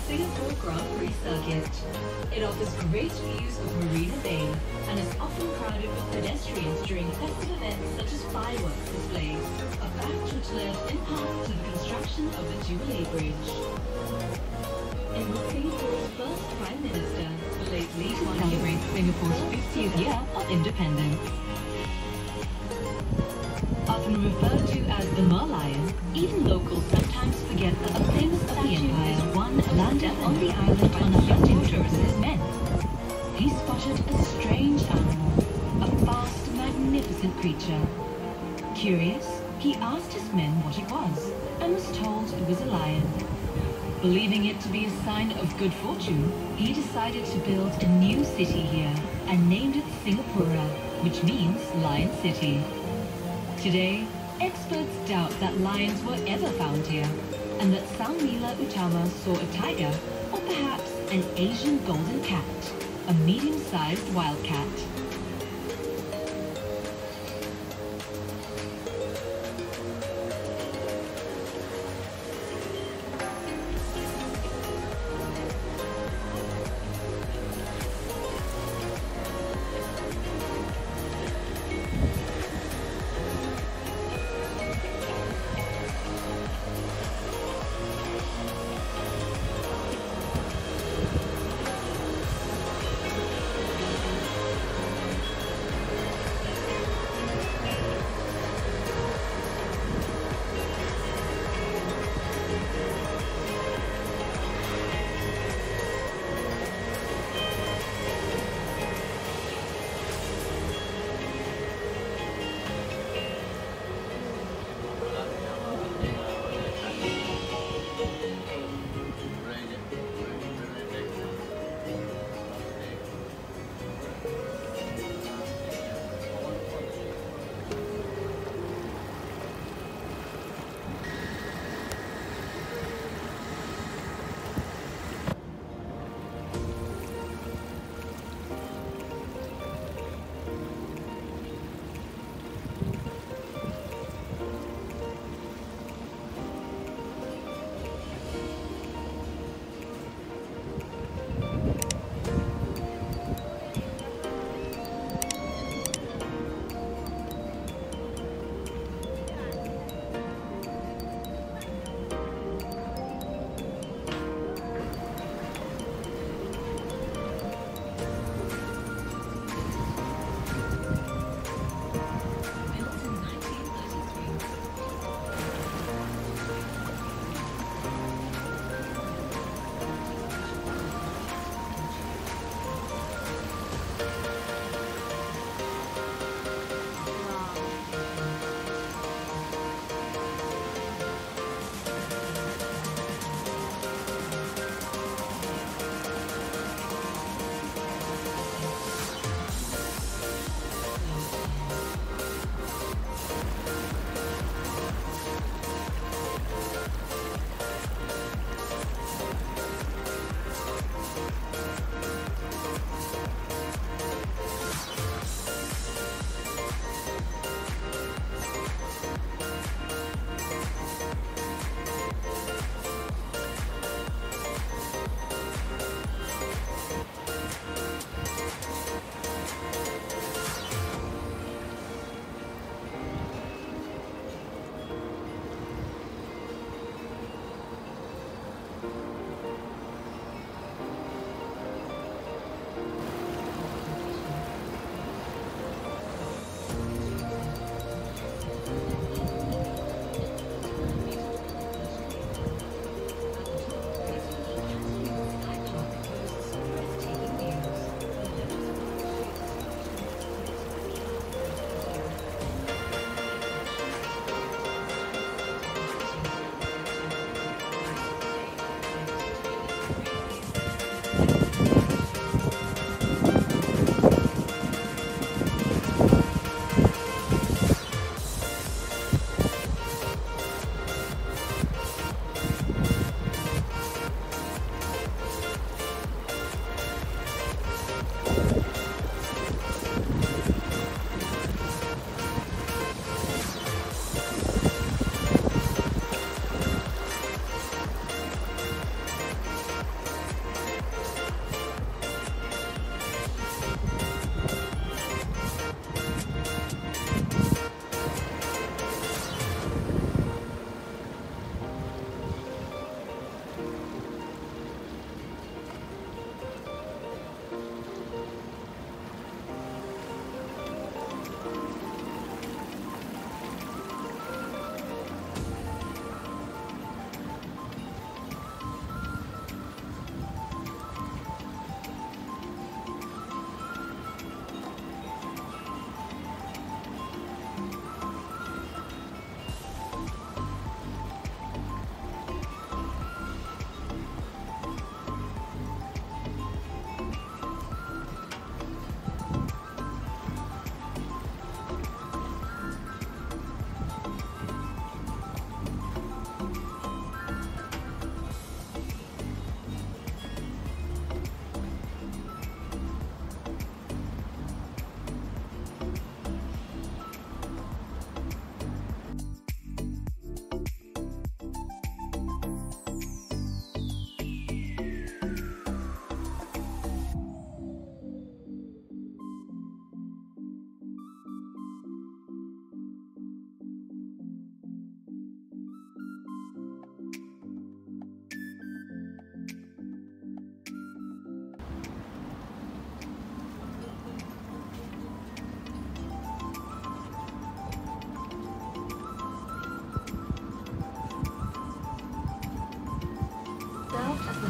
Singapore Grand Prix circuit. It offers great views of Marina Bay and is often crowded with pedestrians during festive events such as fireworks displays, a fact which led in part to the construction of the Jubilee Bridge. It was Singapore's first Prime Minister, the late Lee Kuan Yew, celebrates Singapore's 50th year of independence. Often referred to as the Merlion, even locals sometimes forget that a famous statue is one landed on the island on a hunting trip with his men. He spotted a strange animal, a vast, magnificent creature. Curious, he asked his men what it was, and was told it was a lion. Believing it to be a sign of good fortune, he decided to build a new city here, and named it Singapura, which means Lion City. Today, experts doubt that lions were ever found here, and that Sang Nila Utama saw a tiger, or perhaps an Asian golden cat, a medium-sized wildcat.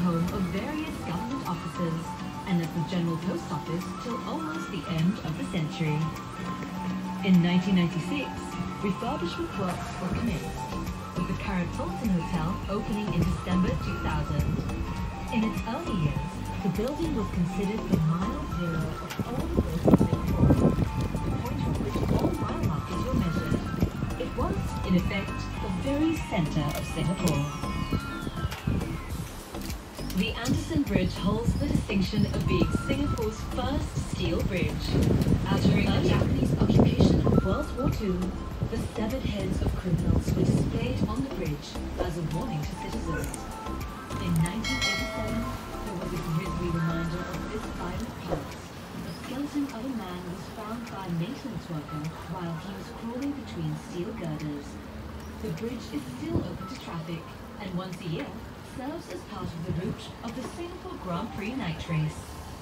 home of various government offices and as the General Post Office till almost the end of the century. In 1996, refurbishment works were commenced, with the current Fulton Hotel opening in December 2000. In its early years, the building was considered the mile zero of all the buildings in Singapore, the point from which all mile markers were measured. It was, in effect, the very center of Singapore. The Anderson Bridge holds the distinction of being Singapore's first steel bridge. During the Japanese occupation of World War II, the severed heads of criminals were displayed on the bridge as a warning to citizens. In 1987, there was a grisly reminder of this violent past. The skeleton of a man was found by a maintenance worker while he was crawling between steel girders. The bridge is still open to traffic, and once a year, serves as part of the route of the Singapore Grand Prix night race.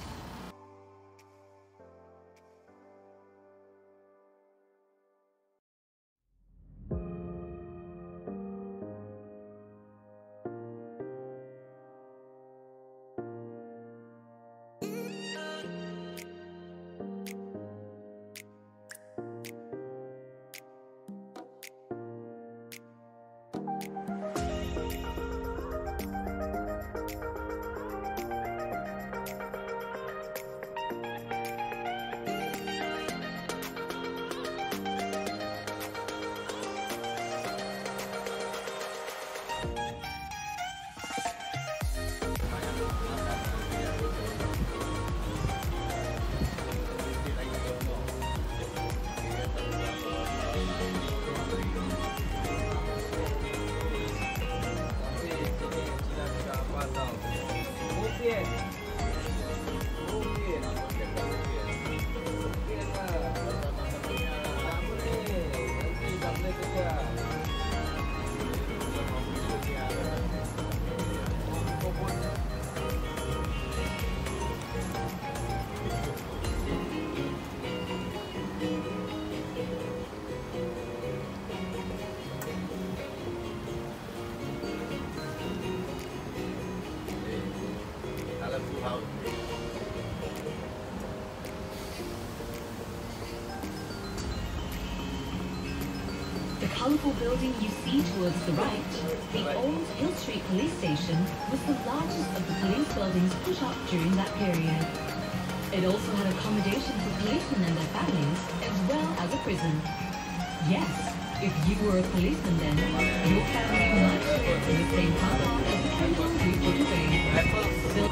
The colourful building you see towards the right, the old Hill Street Police Station, was the largest of the police buildings put up during that period. It also had accommodation for policemen and their families, as well as a prison. Yes, if you were a policeman then, your family might live in the same car park as the criminals who put away.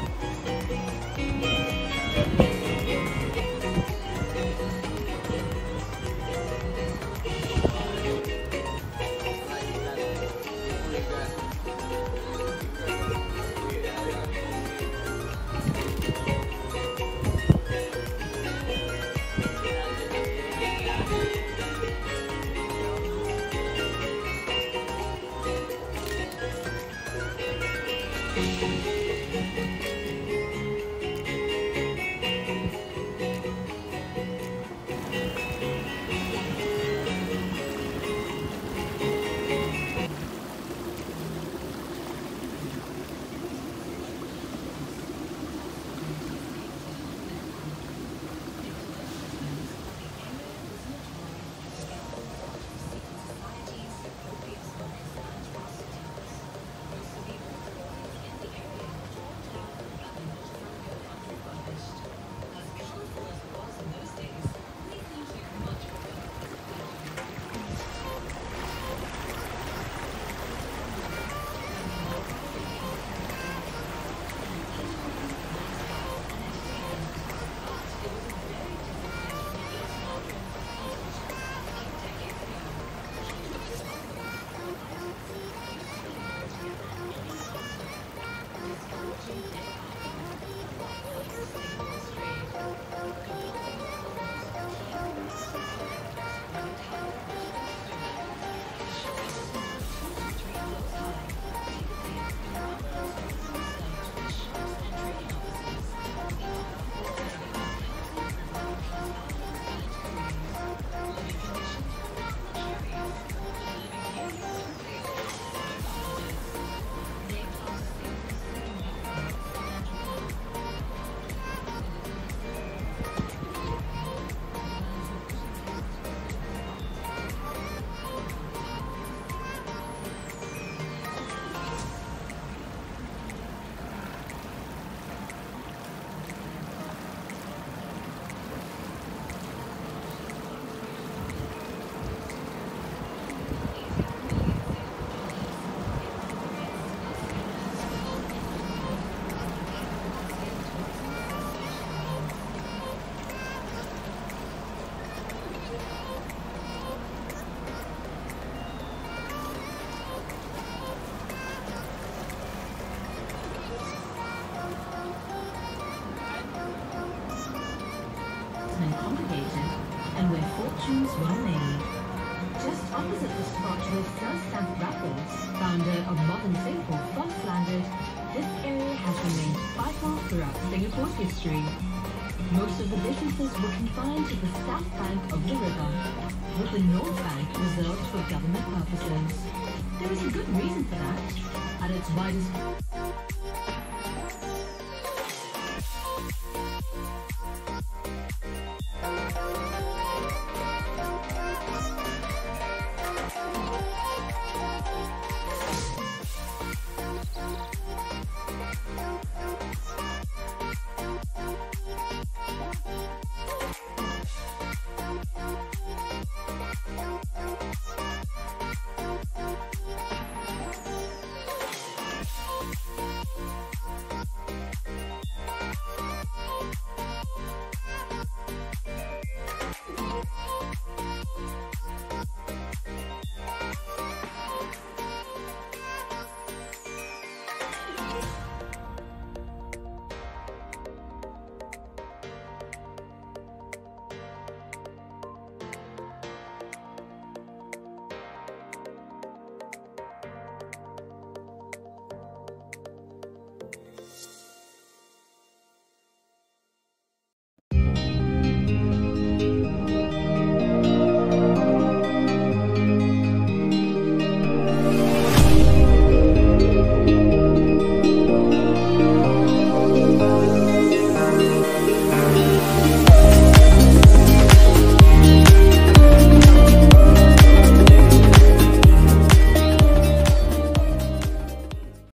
congregated and where fortunes were made. Just opposite the spot where Sir Stamp Raffles, founder of modern Singapore, first landed, this area has remained vital throughout Singapore's history. Most of the businesses were confined to the south bank of the river, with the north bank reserved for government purposes. There is a good reason for that. At its widest